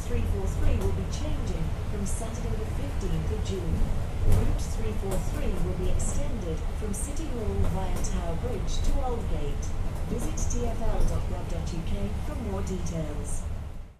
343 will be changing from Saturday the 15th of June. Route 343 will be extended from City Hall via Tower Bridge to Aldgate. Visit tfl.gov.uk for more details.